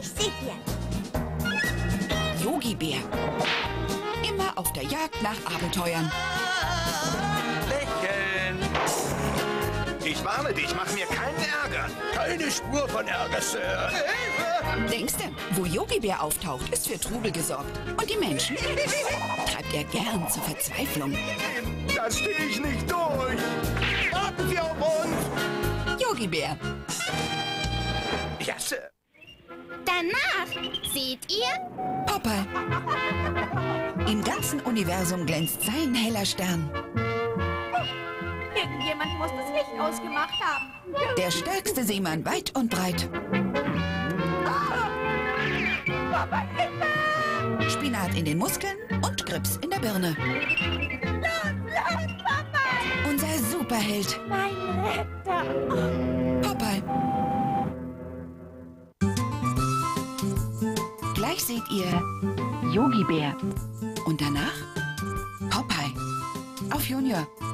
Gleich seht ihr. Yogi Bär. Immer auf der Jagd nach Abenteuern. Lächeln! Ich warne dich, mach mir keinen Ärger. Keine Spur von Ärger, Sir. Hilfe! Denkst du, wo Yogi Bär auftaucht, ist für Trubel gesorgt. Und die Menschen treibt er gern zur Verzweiflung. Das stehe ich nicht durch. Warten Sie auf uns! Yogi Bär. Ja, Sir. Danach seht ihr? Popeye. Im ganzen Universum glänzt sein heller Stern. Irgendjemand muss das Licht ausgemacht haben. Der stärkste Seemann weit und breit. Papa, Hilfe! Spinat in den Muskeln und Grips in der Birne. Los, Papa! Unser Superheld. Mein Retter! Popeye. Gleich seht ihr Yogi Bär. Und danach Popeye. Auf Junior.